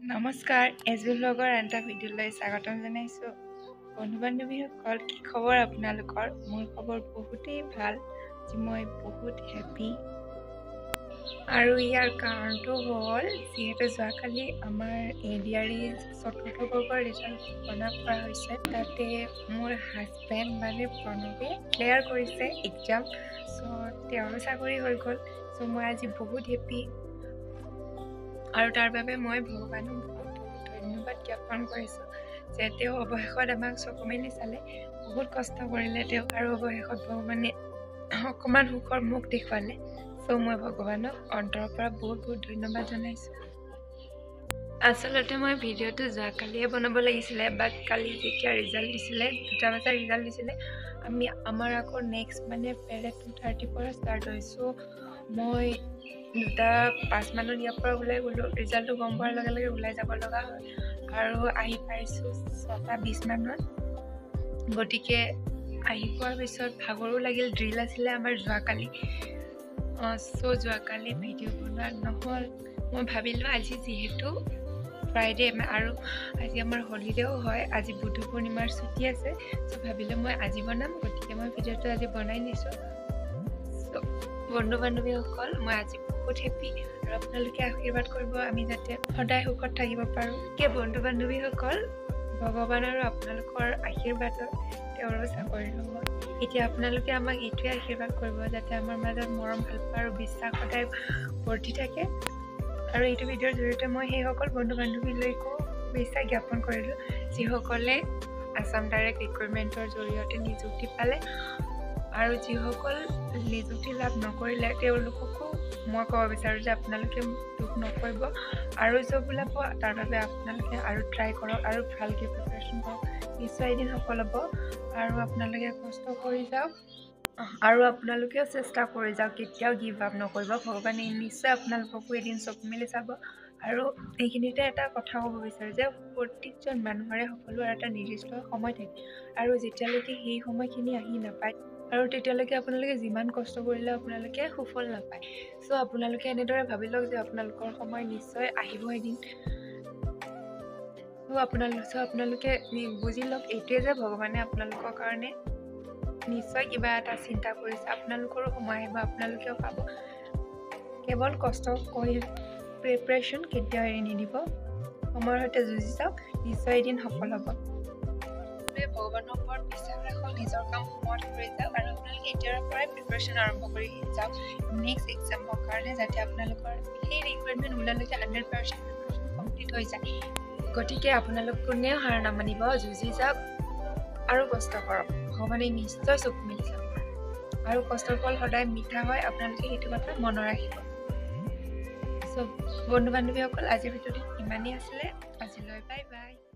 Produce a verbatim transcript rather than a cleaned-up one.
নমস্কাৰ এজু ব্লগৰ এটা ভিডিঅ'লৈ স্বাগতম জনাইছোঁ। বন্ধু বান্ধৱীসকল, কি খবৰ আপোনালোকৰ? মোৰ খবৰ বহুতেই ভাল, যে মই বহুত হেপী। আৰু ইয়াৰ কাৰণটো হ'ল যিহেতু যোৱাকালি আমাৰ এ ডি আৰ ই চতুৰ্থ বৰ্গৰ ৰিজাল্ট ঘোষণা কৰা হৈছে। তাতে মোৰ হাজবেণ্ড মানে প্ৰণৱে ক্লিয়াৰ কৰিছে এক্সাম। চ' তেওঁৰো চাকৰি হৈ গ'ল। চ' মই আজি বহুত হেপী আৰু তাৰ বাবে মই ভগৱানক বহুত বহুত ধন্যবাদ জ্ঞাপন কৰিছোঁ যে তেওঁ অৱশেষত আমাক চকু মেলি চালে। বহুত কষ্ট কৰিলে তেওঁ, আৰু অৱশেষত ভগৱানে অকণমান সুখৰ মুখ দেখুৱালে। চ' মই ভগৱানক অন্তৰৰ পৰা বহুত বহুত ধন্যবাদ জনাইছোঁ। আচলতে মই ভিডিঅ'টো যোৱাকালিয়ে বনাব লাগিছিলে, বাট কালি যেতিয়া ৰিজাল্ট দিছিলে, দুটা বজাৰ ৰিজাল্ট দিছিলে, আমি আমাৰ আকৌ নেক্সট মানে পেৰেড টু থাৰ্টিৰ পৰা ষ্টাৰ্ট হৈছোঁ। মই দুটা পাঁচ মানত ইয়াৰ পৰা ওলাই গ'লোঁ। ৰিজাল্টটো গম পোৱাৰ লগে লগে ওলাই যাব লগা হ'ল আৰু আহি পাইছোঁ ছটা বিছ মানত। গতিকে আহি পোৱাৰ পিছত ভাগৰো লাগিল। ড্ৰিল আছিলে আমাৰ যোৱাকালি। চ' যোৱাকালি ভিডিঅ' বনোৱা নহ'ল। মই ভাবিলোঁ আজি যিহেতু ফ্ৰাইডে আৰু আজি আমাৰ হলিডেও হয়, আজি বুদ্ধ পূৰ্ণিমাৰ ছুটি আছে, চ' ভাবিলোঁ মই আজি বনাম। গতিকে মই ভিডিঅ'টো আজি বনাই নিছোঁ। চ' বন্ধু বান্ধৱীসকল, মই আজি বহুত হেপী আৰু আপোনালোকে আশীৰ্বাদ কৰিব আমি যাতে সদায় সুখত থাকিব পাৰোঁ। কি বন্ধু বান্ধৱীসকল, ভগৱান আৰু আপোনালোকৰ আশীৰ্বাদত তেওঁৰো চাকৰি হ'ব। এতিয়া আপোনালোকে আমাক এইটোৱে আশীৰ্বাদ কৰিব যাতে আমাৰ মাজত মৰম ভাল পোৱা আৰু বিশ্বাস সদায় বৰ্তি থাকে। আৰু এইটো ভিডিঅ'ৰ জৰিয়তে মই সেইসকল বন্ধু বান্ধৱীলৈকো বিশ্বাস জ্ঞাপন কৰিলোঁ যিসকলে আছাম ডাইৰেক্ট ৰিক্ৰুটমেণ্টৰ জৰিয়তে নিযুক্তি পালে, আৰু যিসকল নিযুক্তি লাভ নকৰিলে তেওঁলোককো মই ক'ব বিচাৰোঁ যে আপোনালোকে দুখ নকৰিব, আৰু জব ওলাব তাৰ বাবে আপোনালোকে আৰু ট্ৰাই কৰক আৰু ভালকৈ প্ৰিপাৰেশ্যন কৰক। নিশ্চয় এদিন সফল হ'ব আৰু আপোনালোকে কষ্ট কৰি যাওক আৰু আপোনালোকেও চেষ্টা কৰি যাওক, কেতিয়াও গিভ আপ নকৰিব। ভগৱানে নিশ্চয় আপোনালোককো এদিন চকু মেলি চাব। আৰু এইখিনিতে এটা কথা ক'ব বিচাৰোঁ যে প্ৰত্যেকজন মানুহৰে সকলোৰে এটা নিৰ্দিষ্ট সময় থাকে, আৰু যেতিয়ালৈকে সেই সময়খিনি আহি নাপায় আৰু তেতিয়ালৈকে আপোনালোকে যিমান কষ্ট কৰিলেও আপোনালোকে সুফল নাপায়। চ' আপোনালোকে এনেদৰে ভাবি লওক যে আপোনালোকৰ সময় নিশ্চয় আহিব এদিন। চ' আপোনালোক চ' আপোনালোকে বুজি লওক এইটোৱে যে ভগৱানে আপোনালোকৰ কাৰণে নিশ্চয় কিবা এটা চিন্তা কৰিছে। আপোনালোকৰো সময় আহিব, আপোনালোকেও পাব। কেৱল কষ্ট কৰি প্ৰিপাৰেশ্যন কেতিয়াও এৰি নিদিব। সময়ৰ সৈতে যুঁজি যাওক, নিশ্চয় এদিন সফল হ'ব। ভগৱানৰ ওপৰত বিশ্বাস ৰাখক, নিজৰ কাম সময়ত কৰি যাওক, আৰু আপোনালোকে এতিয়াৰ পৰাই প্ৰিপাৰেশ্যন আৰম্ভ কৰি যাওক নেক্সট এক্সামৰ কাৰণে, যাতে আপোনালোকৰ সেই ৰিকুৱাৰমেণ্ট ওলালৈকে হাণ্ড্ৰেড পাৰ্চেণ্ট প্ৰিপাৰেশ্যন কমপ্লিট হৈ যায়। গতিকে আপোনালোক কোনেও হাৰ নামানিব, যুঁজি যাওক আৰু কষ্ট কৰক। ভগৱানে নিশ্চয় চকু মেলি চাব, আৰু কষ্টৰ ফল সদায় মিঠা হয়। আপোনালোকে সেইটো কথা মনত ৰাখিব। চ' বন্ধু বান্ধৱীসকল, আজিৰ ভিডিঅ'টো ইমানেই আছিলে। আজিলৈ বাই বাই।